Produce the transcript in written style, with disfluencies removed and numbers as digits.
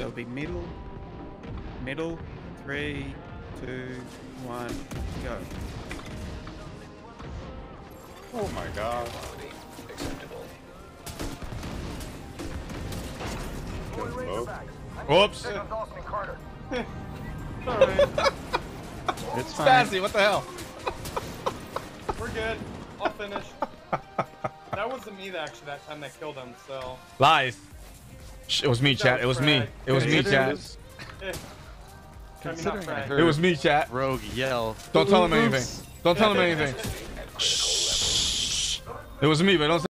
it'll be middle. Middle. 3, 2, 1, go. Oh my god. Acceptable. Whoops. Alright. It's Spazzy, what the hell? We're good. I'll finish. That wasn't me that time that killed him, so. Lies. It was me, chat. It was me. It was me, chat. Considering I It heard was me, chat. Rogue yell. Don't tell him anything. Don't tell him anything. Shh. It was me, but don't.